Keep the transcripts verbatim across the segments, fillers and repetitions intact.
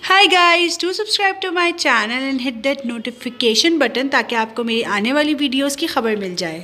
Hi guys, do subscribe to my channel and hit that notification button ताकि आपको मेरी आने वाली वीडियोस की खबर मिल जाए।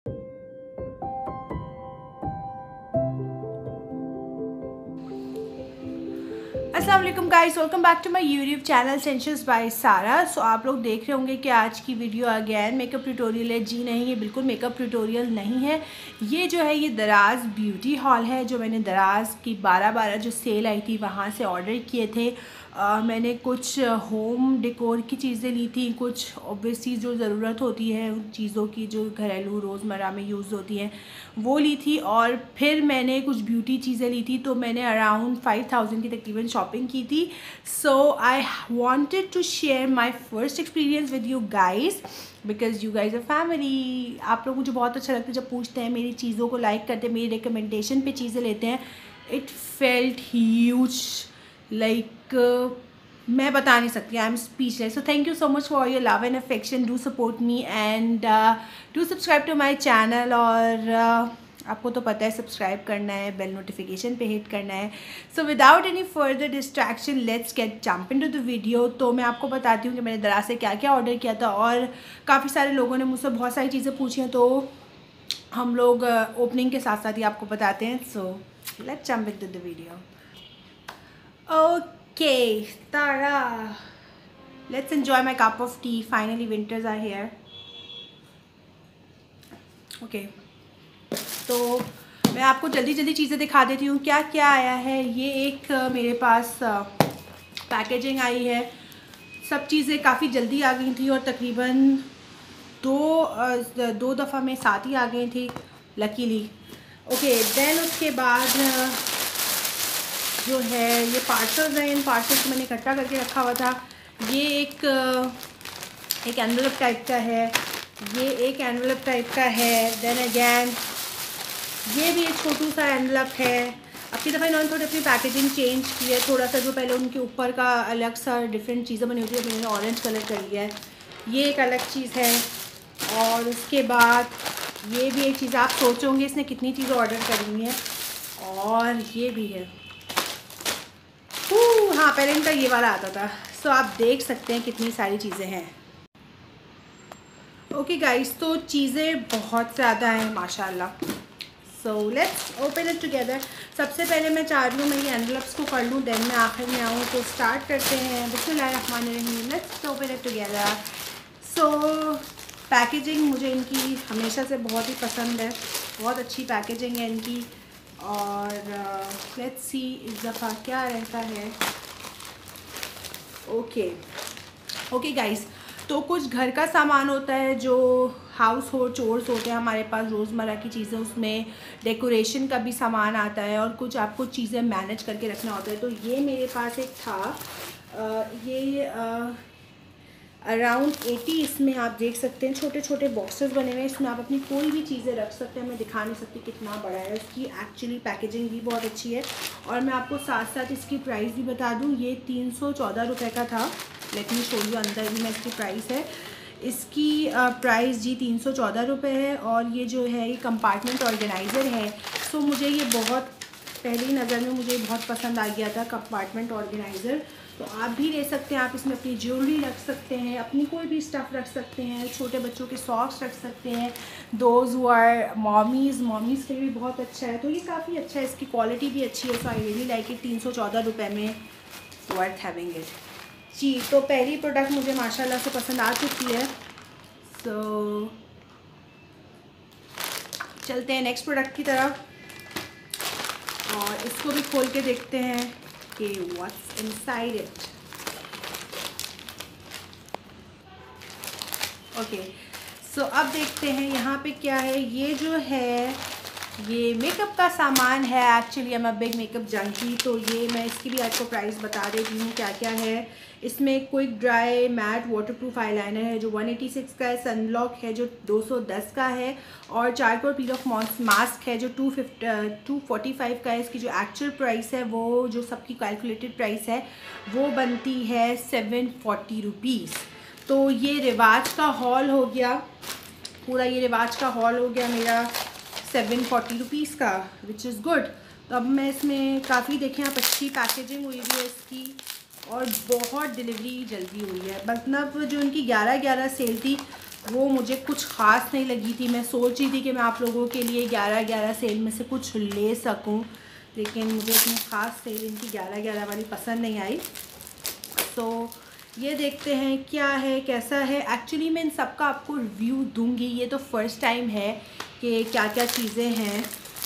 अस्सलाम वालेकुम guys, welcome back to my YouTube channel essentials by Sara. So आप लोग देख रहे होंगे कि आज की वीडियो अगेन मेकअप ट्यूटोरियल है। जी नहीं, ये बिल्कुल मेकअप ट्यूटोरियल नहीं है। ये जो है ये दराज ब्यूटी हॉल है, जो मैंने दराज की बारह बारह जो सेल आई थी वहाँ से ऑर्डर किए थे। Uh, मैंने कुछ होम डेकोर की चीज़ें ली थी, कुछ ऑब्वियसली जो ज़रूरत होती है उन चीज़ों की जो घरेलू रोज़मर्रा में यूज़ होती हैं वो ली थी, और फिर मैंने कुछ ब्यूटी चीज़ें ली थी। तो मैंने अराउंड फाइव थाउजेंड की तकरीबन शॉपिंग की थी। So I wanted to share my first experience with you guys because you guys a family. आप लोग मुझे बहुत अच्छा लगता है जब पूछते हैं, मेरी चीज़ों को लाइक करते हैं, मेरी रिकमेंडेशन पे चीज़ें लेते हैं। इट फेल्ट ह्यूज, लाइक मैं बता नहीं सकती, I am speechless. So thank you so much for your love and affection. Do support me and do subscribe to my channel. और uh, आपको तो पता है सब्सक्राइब करना है, बेल नोटिफिकेशन पे हिट करना है। So without any further distraction let's get jump into the video. तो मैं आपको बताती हूँ कि मैंने दराज से क्या क्या ऑर्डर किया था, और काफ़ी सारे लोगों ने मुझसे बहुत सारी चीज़ें पूछी हैं, तो हम लोग ओपनिंग uh, के साथ साथ ही आपको बताते हैं। So let's jump into the video. Okay, Tara, let's enjoy my cup of tea. Finally, winters are here. Okay, तो मैं आपको जल्दी जल्दी चीज़ें दिखा देती हूँ क्या क्या आया है। ये एक मेरे पास पैकेजिंग आई है। सब चीज़ें काफ़ी जल्दी आ गई थी, और तकरीबन दो दो दफ़ा में साथ ही आ गई थी लकीली। ओके, देन उसके बाद जो है ये पार्सल्स हैं। इन पार्सल्स को मैंने इकट्ठा करके रखा हुआ था। ये एक एक एनवलप टाइप का है, ये एक एनवलप टाइप का है। देन अगैन ये भी एक छोटू सा एनवलप है। अब की दफ़ा इन्होंने थोड़ी अपनी पैकेजिंग चेंज की है थोड़ा सा। जो पहले उनके ऊपर का अलग सा डिफरेंट चीज़ें बनी होती है, मैंने ऑरेंज कलर कर लिया है। ये एक अलग चीज़ है। और उसके बाद ये भी एक चीज़, आप सोचोगे इसने कितनी चीज़ें ऑर्डर करी हैं, और ये भी है। हाँ, पहले इनका ये वाला आता था। सो so, आप देख सकते हैं कितनी सारी चीज़ें हैं। ओके गाइस, तो चीज़ें बहुत ज़्यादा हैं माशाल्लाह। So let's open it together. सबसे पहले मैं चाह रही हूँ मैं ये एनवलप्स को कर लूँ, देन मैं आखिर में आऊँ। तो स्टार्ट करते हैं। बिस्मिल्लाहिर्रहमानिर्रहीम, let's open it together. So packaging मुझे इनकी हमेशा से बहुत ही पसंद है, बहुत अच्छी पैकेजिंग है इनकी। और लेट्स सी इस दफ़ा क्या रहता है। ओके ओके गाइस, तो कुछ घर का सामान होता है जो हाउस होल्ड चोर्स होते हैं हमारे पास, रोज़मर्रा की चीज़ें, उसमें डेकोरेशन का भी सामान आता है, और कुछ आपको चीज़ें मैनेज करके रखना होता है। तो ये मेरे पास एक था, आ, ये आ, अराउंड एटी, इसमें आप देख सकते हैं छोटे छोटे बॉक्सेस बने हुए हैं। इसमें आप अपनी कोई भी चीज़ें रख सकते हैं। मैं दिखा नहीं सकती कितना बड़ा है। इसकी एक्चुअली पैकेजिंग भी बहुत अच्छी है। और मैं आपको साथ साथ इसकी प्राइस भी बता दूं, ये तीन सौ चौदह रुपये का था। लेट मी शो यू, अंदर भी मैं इसकी प्राइस है। इसकी प्राइस जी तीन सौ चौदह रुपये है। और ये जो है ये कंपार्टमेंट ऑर्गेनाइज़र है। सो मुझे ये बहुत पहली नज़र में मुझे बहुत पसंद आ गया था कंपार्टमेंट ऑर्गेनाइज़र। तो आप भी ले सकते हैं। आप इसमें अपनी ज्वेलरी रख सकते हैं, अपनी कोई भी स्टफ़ रख सकते हैं, छोटे बच्चों के सॉक्स रख सकते हैं। Those who are mommies mommies के लिए भी बहुत अच्छा है। तो ये काफ़ी अच्छा है, इसकी क्वालिटी भी अच्छी है। So I really like it. तीन सौ चौदह रुपये में वर्थ हैविंग इट जी। तो पहली प्रोडक्ट मुझे माशाल्लाह से पसंद आ चुकी है। सो चलते हैं नेक्स्ट प्रोडक्ट की तरफ, और इसको भी खोल के देखते हैं कि what's inside it. Okay, so अब देखते हैं यहाँ पे क्या है। ये जो है ये मेकअप का सामान है। Actually I am a big makeup junkie, तो ये मैं इसकी भी आपको प्राइस बता देती हूँ क्या क्या है। इसमें quick dry matte waterproof eyeliner है जो वन एटी सिक्स का है। सनब्लॉक है जो दो सौ दस का है। और चारकोल पील ऑफ मास्क है जो two fifty two forty five का है। इसकी जो एक्चुअल प्राइस है, वो जो सबकी कैलकुलेटेड प्राइस है, वो बनती है सेवन फोर्टी रुपीज़। तो ये रिवाज का हॉल हो गया पूरा, ये रिवाज का हॉल हो गया मेरा सेवन फोर्टी रुपीज़ का, विच इज़ गुड। तो अब मैं इसमें काफ़ी देखें आप, अच्छी पैकेजिंग हुई हुई है इसकी। और और बहुत डिलीवरी जल्दी हुई है। मतलब जो इनकी ग्यारह ग्यारह सेल थी वो मुझे कुछ ख़ास नहीं लगी थी। मैं सोच रही थी कि मैं आप लोगों के लिए ग्यारह ग्यारह सेल में से कुछ ले सकूं, लेकिन मुझे इतनी ख़ास सेल इनकी ग्यारह ग्यारह वाली पसंद नहीं आई। तो ये देखते हैं क्या है कैसा है। एक्चुअली मैं इन सब का आपको रिव्यू दूंगी, ये तो फर्स्ट टाइम है कि क्या क्या चीज़ें हैं।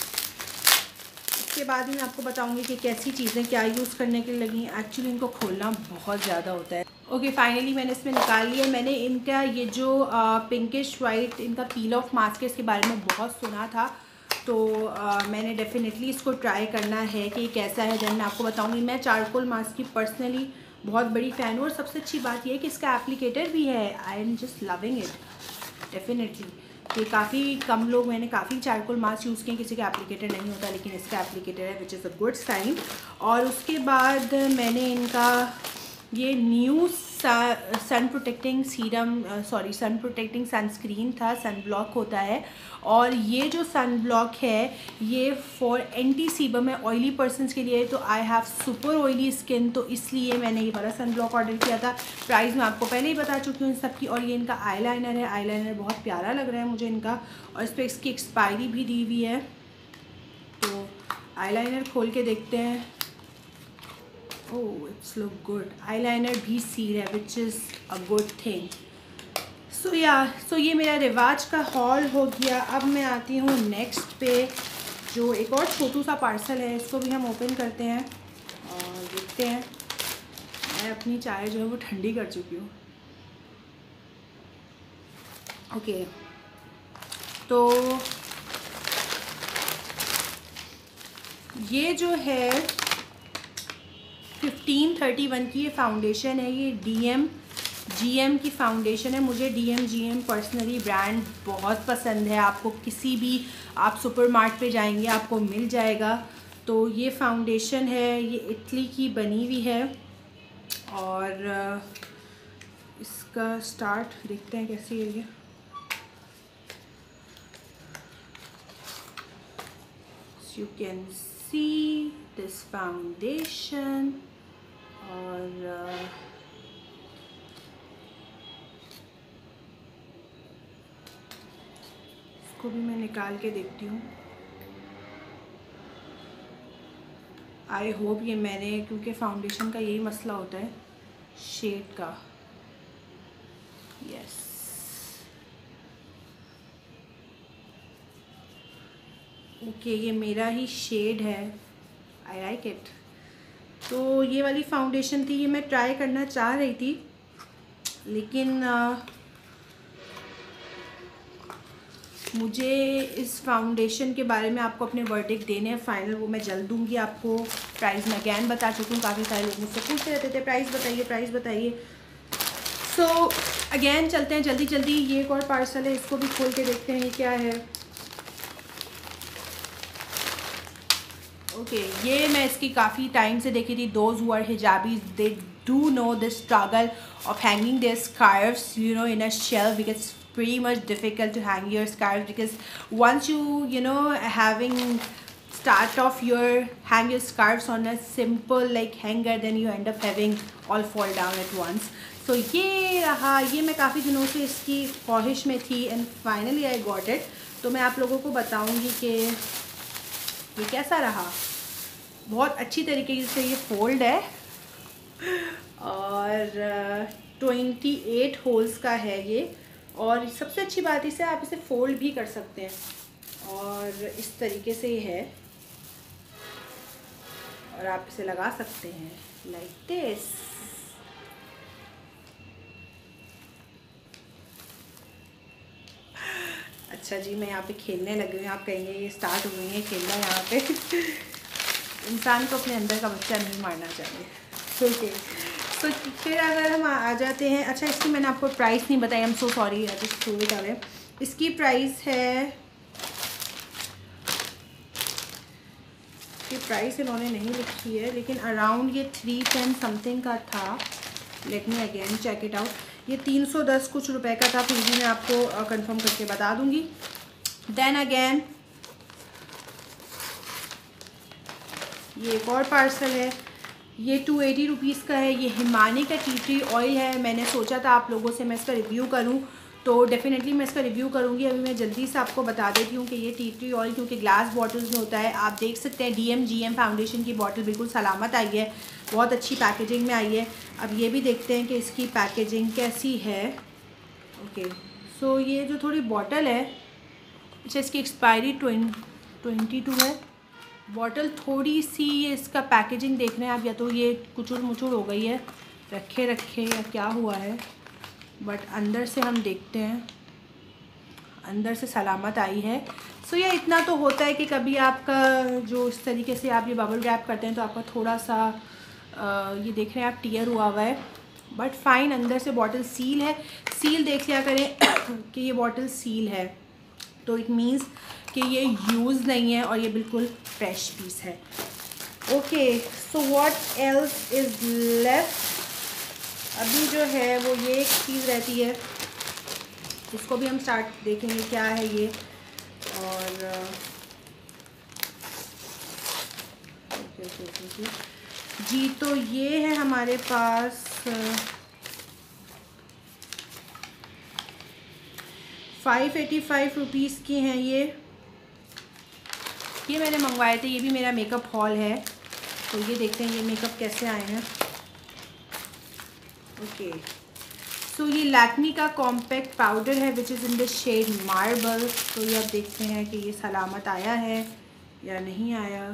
इसके बाद मैं आपको बताऊंगी कि कैसी चीज़ें क्या यूज़ करने के लिए लगी। एक्चुअली इनको खोलना बहुत ज़्यादा होता है। ओके, फाइनली मैंने इसमें निकाल लिया। मैंने इनका ये जो पिंकिश वाइट इनका पील ऑफ मास्क है, इसके बारे में बहुत सुना था, तो आ, मैंने डेफिनेटली इसको ट्राई करना है कि कैसा है। देन मैं आपको बताऊंगी। मैं चारकोल मास्क की पर्सनली बहुत बड़ी फ़ैन हूँ और सबसे अच्छी बात यह है कि इसका एप्लीकेटर भी है। I am just loving it definitely. कि काफ़ी कम लोग, मैंने काफ़ी चारकोल मास्क यूज़ किए, किसी का एप्लीकेटर नहीं होता, लेकिन इसका एप्लीकेटर है, which is a good sign. और उसके बाद मैंने इनका ये new sun protecting serum, sorry sun protecting sunscreen था, सन ब्लॉक होता है। और ये जो सन ब्लॉक है ये फॉर एंटी सीबम है, ऑयली पर्सनस के लिए। तो I have super oily skin, तो इसलिए मैंने ये वाला सन ब्लॉक ऑर्डर किया था। प्राइस मैं आपको पहले ही बता चुकी हूँ इन सब की। और ये इनका आई लाइनर है, आई लाइनर बहुत प्यारा लग रहा है मुझे इनका, और इस पर इसकी एक्सपायरी भी दी हुई है। तो आई लाइनर खोल के देखते हैं। Oh, it's look good. Eyeliner भी सील है, which is a good thing. So yeah so ये मेरा रिवाज का हॉल हो गया। अब मैं आती हूँ नेक्स्ट पे, जो एक और छोटू सा पार्सल है। इसको भी हम ओपन करते हैं और देखते हैं। मैं अपनी चाय जो है वो ठंडी कर चुकी हूँ। ओके, तो ये जो है फिफ्टीन थर्टी वन की ये फाउंडेशन है। ये डी एम जी एम की फाउंडेशन है। मुझे D M G M personally brand बहुत पसंद है। आपको किसी भी आप सुपरमार्केट पे जाएंगे आपको मिल जाएगा। तो ये फाउंडेशन है, ये इटली की बनी हुई है। और इसका स्टार्ट देखते हैं कैसी है ये। You can see this foundation. और इसको भी मैं निकाल के देखती हूँ। आई होप ये मैंने, क्योंकि फाउंडेशन का यही मसला होता है शेड का। यस, ओके, ये मेरा ही शेड है। I like it. तो ये वाली फाउंडेशन थी, ये मैं ट्राई करना चाह रही थी, लेकिन आ, मुझे इस फाउंडेशन के बारे में आपको अपने वर्डिक्ट देने हैं फाइनल, वो मैं जल्द दूंगी आपको। प्राइस मैं अगैन बता चुकी हूँ। काफ़ी सारे लोग मुझसे पूछते रहते थे प्राइस बताइए प्राइस बताइए। सो अगैन चलते हैं जल्दी जल्दी। ये एक और पार्सल है, इसको भी खोल के देखते हैं ये क्या है। ओके okay, ये मैं इसकी काफ़ी टाइम से देखी थी। Those who are hijabis they do know the struggle of hanging their scarfs you know in a shelf, because pretty much difficult to hang your scarf, because once you you know having start off your hang your scarves on a simple like hanger, then you end up having all fall down at once. So ये रहा, ये मैं काफ़ी दिनों से इसकी ख्वाहिश में थी and finally I got it. तो मैं आप लोगों को बताऊंगी कि ये कैसा रहा। बहुत अच्छी तरीके से ये फोल्ड है और ट्वेंटी एट होल्स का है ये। और सबसे अच्छी बात इसे आप इसे फोल्ड भी कर सकते हैं और इस तरीके से ये है, और आप इसे लगा सकते हैं लाइक दिस। अच्छा जी, मैं यहाँ पे खेलने लगी हूँ। आप कहेंगे ये स्टार्ट हुई है खेलना यहाँ पे। इंसान को अपने अंदर का बच्चा नहीं मारना चाहिए। ओके, तो फिर अगर हम आ जाते हैं। अच्छा, इसकी मैंने आपको प्राइस नहीं बताई, I am so sorry, I just threw it away. इसकी प्राइस है, इसकी प्राइस इन्होंने नहीं लिखी है, लेकिन अराउंड ये थ्री टेन समथिंग का था। Let me again check it out. ये तीन सौ दस कुछ रुपए का था, फिर भी मैं आपको कंफर्म करके बता दूंगी। देन अगेन ये एक और पार्सल है। ये टू एटी रुपीज़ का है। ये हिमानी का टी ट्री ऑयल है। मैंने सोचा था आप लोगों से मैं इसका रिव्यू करूं, तो डेफ़िनेटली मैं इसका रिव्यू करूंगी। अभी मैं जल्दी से आपको बता देती हूँ कि ये टी ट्री ऑयल क्योंकि ग्लास बॉटल्स में होता है, आप देख सकते हैं D M G M foundation की बॉटल बिल्कुल सलामत आई है, बहुत अच्छी पैकेजिंग में आई है। अब ये भी देखते हैं कि इसकी पैकेजिंग कैसी है। ओके, सो ये जो थोड़ी बॉटल है, अच्छा इसकी एक्सपायरी ट्वेंटी टू है। बॉटल थोड़ी सी, इसका पैकेजिंग देख रहे हैं आप, या तो ये कुचुर मुचुर हो गई है, रखे रखे या क्या हुआ है, बट अंदर से हम देखते हैं, अंदर से सलामत आई है। सो so, ये इतना तो होता है कि कभी आपका जो इस तरीके से आप ये बबल रैप करते हैं तो आपका थोड़ा सा आ, ये देख रहे हैं आप टीयर हुआ हुआ है, बट फाइन। अंदर से बॉटल सील है। सील देख लिया करें कि ये बॉटल सील है, तो इट मीन्स कि ये यूज़ नहीं है और ये बिल्कुल फ्रेश पीस है। Okay, so what else is left. अभी जो है वो ये एक चीज़ रहती है, इसको भी हम स्टार्ट देखेंगे क्या है ये। और ओके ओके ओके जी, तो ये है हमारे पास फाइव एटी फाइव रुपीज़ की हैं ये ये मैंने मंगवाए थे। ये भी मेरा मेकअप हॉल है, तो ये देखते हैं ये मेकअप कैसे आए हैं। ओके, सो ये लैक्मी का कॉम्पैक्ट पाउडर है which is in the shade marble. तो ये अब देखते हैं कि ये सलामत आया है या नहीं आया।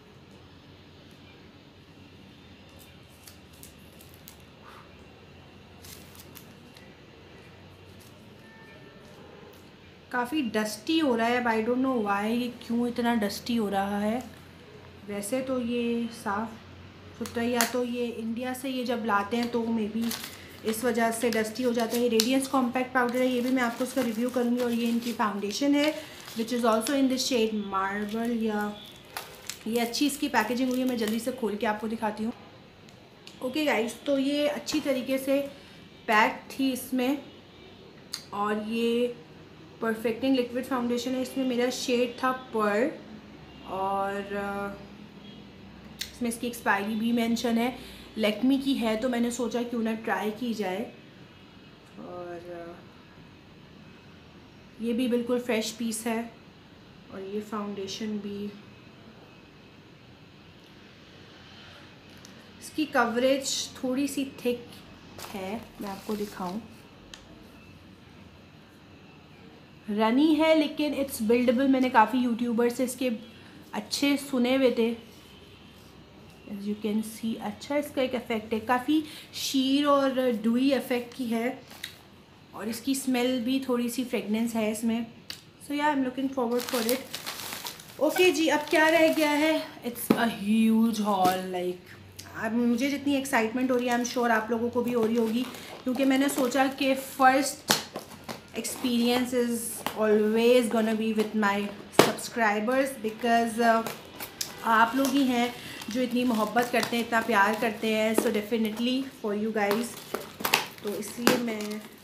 काफ़ी डस्टी हो रहा है, आई डोंट नो वाई, ये क्यों इतना डस्टी हो रहा है। वैसे तो ये साफ़ सुथरा, या तो ये इंडिया से ये जब लाते हैं तो मे बी इस वजह से डस्टी हो जाता है। ये रेडियंस कॉम्पैक्ट पाउडर है, ये भी मैं आपको उसका रिव्यू करूँगी। और ये इनकी फाउंडेशन है which is also in the shade marble. या ये अच्छी इसकी पैकेजिंग हुई है, मैं जल्दी से खोल के आपको दिखाती हूँ। ओके गाइस, तो ये अच्छी तरीके से पैक थी इसमें, और ये परफेक्टिंग लिक्विड फाउंडेशन है। इसमें मेरा शेड था पर्ल, और इसमें इसकी एक्सपायरी भी मेंशन है, लैक्मी की है, तो मैंने सोचा क्यों ना ट्राई की जाए। और ये भी बिल्कुल फ्रेश पीस है, और ये फाउंडेशन भी, इसकी कवरेज थोड़ी सी थिक है, मैं आपको दिखाऊं, रनी है लेकिन इट्स बिल्डेबल। मैंने काफ़ी यूट्यूबर से इसके अच्छे सुने हुए थे, एज यू कैन सी अच्छा इसका एक इफ़ेक्ट है, काफ़ी शीर और डुई इफ़ेक्ट की है, और इसकी स्मेल भी थोड़ी सी फ्रेगनेंस है इसमें। So yeah I am looking forward for it. Okay जी, अब क्या रह गया है, it's a huge haul. Like अब मुझे जितनी एक्साइटमेंट हो रही है आई एम श्योर आप लोगों को भी हो रही होगी, क्योंकि मैंने सोचा कि first experience is always gonna be with my subscribers because uh, आप लोग ही हैं जो इतनी मोहब्बत करते हैं, इतना प्यार करते हैं। So definitely for you guys, तो इसलिए मैं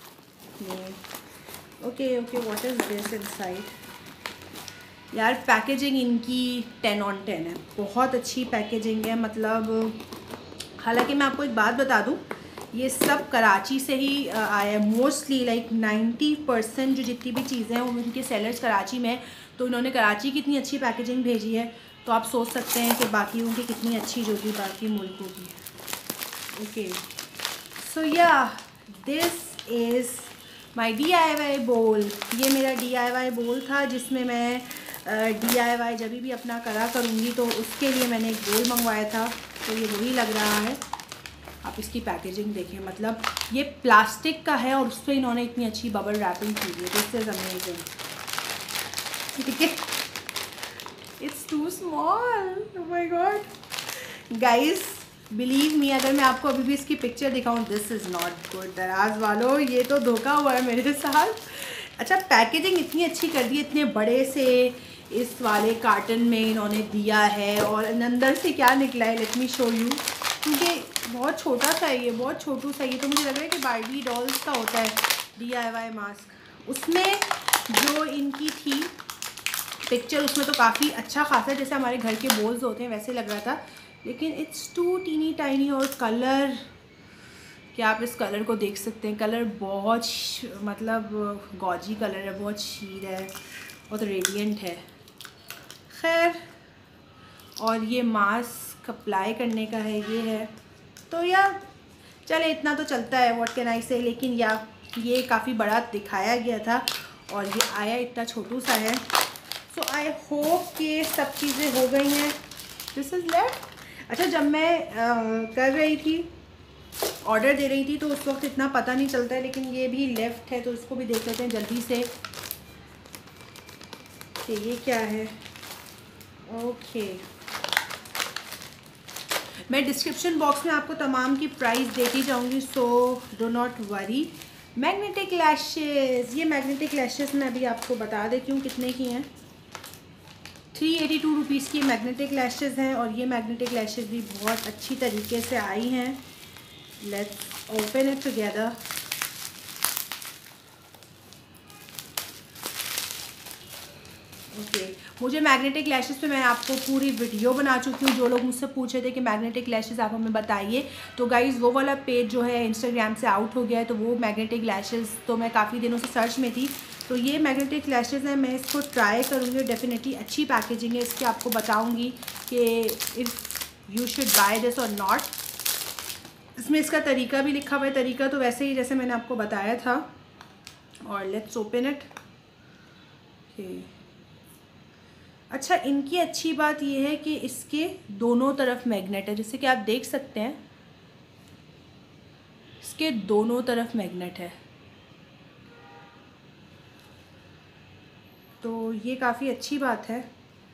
okay okay what is this inside. यार पैकेजिंग इनकी टेन ऑन टेन है, बहुत अच्छी पैकेजिंग है। मतलब हालांकि मैं आपको एक बात बता दूं, ये सब कराची से ही आया है मोस्टली, लाइक नाइन्टी परसेंट जो जितनी भी चीज़ें हैं वो उनके सेलर्स कराची में, तो इन्होंने कराची की इतनी अच्छी पैकेजिंग भेजी है, तो आप सोच सकते हैं कि बाकी उनकी कितनी अच्छी जो भी बाकी मुल्कों की। Okay, so yeah this is my D I Y bowl. ये मेरा डी आई वाई बोल था जिसमें मैं डी आई वाई जब भी अपना करा करूँगी तो उसके लिए मैंने एक बोल मंगवाया था, तो ये वही लग रहा है। आप इसकी पैकेजिंग देखें, मतलब ये प्लास्टिक का है और उस पर इन्होंने इतनी अच्छी बबल रैपिंग की है, दिस इज अमेजिंग। ठीक है, it's too small, oh my god guys, believe me, अगर मैं आपको अभी भी इसकी पिक्चर दिखाऊं, दिस इज़ नॉट गुड दराज वालों, ये तो धोखा हुआ है मेरे साथ। अच्छा, पैकेजिंग इतनी अच्छी कर दी, इतने बड़े से इस वाले कार्टन में इन्होंने दिया है, और अंदर से क्या निकला है, लेट मी शो यू, क्योंकि बहुत छोटा सा है ये, बहुत छोटू सा। ये तो मुझे लग रहा है कि बार्बी डॉल्स का होता है डी आई वाई मास्क। उसमें जो इनकी थी पिक्चर, उसमें तो काफ़ी अच्छा खासा, जैसे हमारे घर के बोल्स होते हैं वैसे लग रहा था, लेकिन इट्स टू टीनी टाइनी। और कलर, क्या आप इस कलर को देख सकते हैं, कलर बहुत मतलब गॉजी कलर है, बहुत शीर है, बहुत रेडिएंट है। खैर, और ये मास्क अप्लाई करने का है, ये है। तो यार चले, इतना तो चलता है, व्हाट कैन आई से। लेकिन या ये काफ़ी बड़ा दिखाया गया था और ये आया इतना छोटू सा है। सो आई होप कि सब चीज़ें हो गई हैं। This is left. अच्छा, जब मैं आ, कर रही थी, ऑर्डर दे रही थी, तो उस वक्त इतना पता नहीं चलता है, लेकिन ये भी लेफ़्ट है, तो इसको भी देख लेते हैं जल्दी से कि ये क्या है। ओके, मैं डिस्क्रिप्शन बॉक्स में आपको तमाम की प्राइस देती जाऊंगी, so do not worry. Magnetic lashes, ये मैग्नेटिक लैशेज़ मैं अभी आपको बता देती हूँ कितने की हैं। थ्री एटी टू रुपीज़ की मैग्नेटिक लैशेज़ हैं और ये मैग्नेटिक लैशेज़ भी बहुत अच्छी तरीके से आई हैं। Let's open it together. Okay, मुझे मैग्नेटिक लैशेज़ पे मैं आपको पूरी वीडियो बना चुकी हूँ। जो लोग मुझसे पूछ रहे थे कि मैग्नेटिक लैशेज़ आप हमें बताइए, तो गाइज़ वो वाला पेज जो है इंस्टाग्राम से आउट हो गया है। तो वो मैग्नेटिक लैशेज़ तो मैं काफ़ी दिनों से सर्च में थी, तो ये मैग्नेटिक लैशेज़ हैं। मैं इसको ट्राई करूँगी, डेफिनेटली अच्छी पैकेजिंग है इसकी, आपको बताऊँगी कि if you should buy this और नॉट। इसमें इसका तरीका भी लिखा हुआ है, तरीका तो वैसे ही जैसे मैंने आपको बताया था। और लेट्स ओपन इट। अच्छा, इनकी अच्छी बात यह है कि इसके दोनों तरफ मैग्नेट है, जैसे कि आप देख सकते हैं, इसके दोनों तरफ मैग्नेट है। तो ये काफ़ी अच्छी बात है।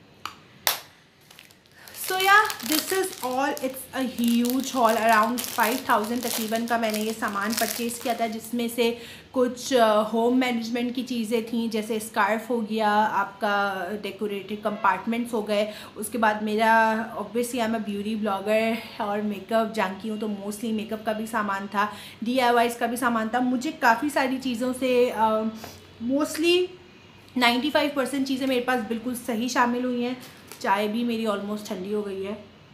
So yeah this is all, it's a huge haul. Around five thousand तकरीबन का मैंने ये सामान परचेज़ किया था, जिसमें से कुछ होम uh, मैनेजमेंट की चीज़ें थी, जैसे स्कार्फ हो गया, आपका डेकोरेटिव कंपार्टमेंट्स हो गए। उसके बाद मेरा obviously I am a beauty blogger और मेकअप जानकी हूँ, तो मोस्टली मेकअप का भी सामान था, डी आई वाईज़ का भी सामान था। मुझे काफ़ी सारी चीज़ों से मोस्टली नाइन्टी फाइव परसेंट चीज़ें मेरे पास बिल्कुल सही शामिल हुई हैं। चाय भी मेरी ऑलमोस्ट ठंडी हो गई है।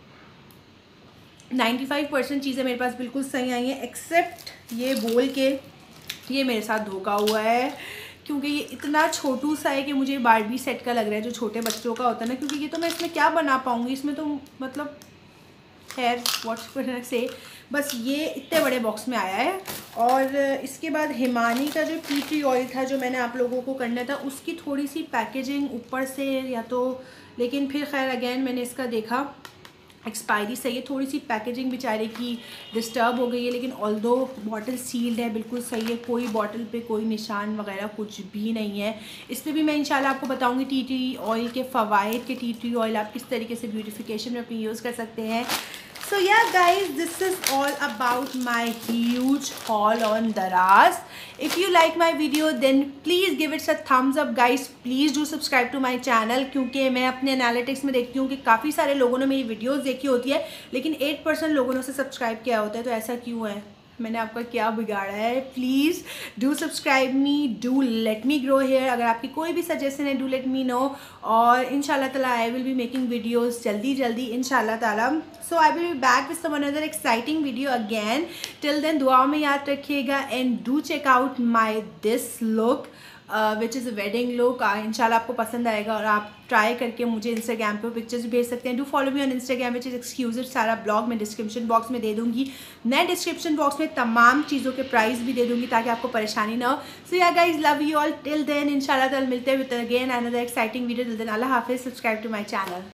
नाइन्टी फाइव परसेंट चीज़ें मेरे पास बिल्कुल सही आई हैं, एक्सेप्ट ये बोल के ये मेरे साथ धोखा हुआ है, क्योंकि ये इतना छोटू सा है कि मुझे बारबी सेट का लग रहा है, जो छोटे बच्चों का होता है ना। क्योंकि ये तो मैं इसमें क्या बना पाऊँगी, इसमें तो मतलब खैर व्हाट्स से, बस ये इतने बड़े बॉक्स में आया है। और इसके बाद हिमानी का जो टी ट्री ऑयल था, जो मैंने आप लोगों को करना था, उसकी थोड़ी सी पैकेजिंग ऊपर से या तो, लेकिन फिर खैर अगेन मैंने इसका देखा एक्सपायरी सही है, थोड़ी सी पैकेजिंग बेचारे की डिस्टर्ब हो गई है, लेकिन ऑल्दो बॉटल सील्ड है, बिल्कुल सही है, कोई बॉटल पे कोई निशान वगैरह कुछ भी नहीं है। इस पर भी मैं इंशाल्लाह आपको बताऊंगी टी ट्री ऑयल के फ़वाइद, के टी ट्री ऑयल आप किस तरीके से ब्यूटिफिकेशन में अपनी यूज़ कर सकते हैं। So yeah guys, this is all about my huge haul on Daraz. If you like my video then please give it a thumbs up guys. Please do subscribe to my channel, क्योंकि मैं अपने analytics में देखती हूँ कि काफ़ी सारे लोगों ने मेरी वीडियोस देखी होती है, लेकिन एट परसेंट लोगों ने उसे सब्सक्राइब किया होता है। तो ऐसा क्यों है, मैंने आपका क्या बिगाड़ा है? Please do subscribe me, do let me grow here. अगर आपकी कोई भी सजेशन है डू लेट मी नो, और इंशाल्लाह ताला I will be making videos जल्दी जल्दी इंशाल्लाह ताला। So I will be back with some another exciting video again. Till then दुआ में याद रखिएगा and do check out my this look which is a wedding look. इंशाल्लाह आपको पसंद आएगा और आप ट्राई करके मुझे इंस्टाग्राम पे पिक्चर्स भेज सकते हैं। Do follow me on Instagram which is exclusive. सारा ब्लॉग मैं डिस्क्रिप्शन बॉक्स में दे दूँगी। मैं डिस्क्रिप्शन बॉक्स में तमाम चीज़ों के प्राइस भी दे दूँगी ताकि आपको परेशानी ना हो। So yeah guys, love you all. Till then इंशाल्लाह ताला मिलते हैं with again another exciting video. Till then अल्लाह हाफिज़। Subscribe to my channel.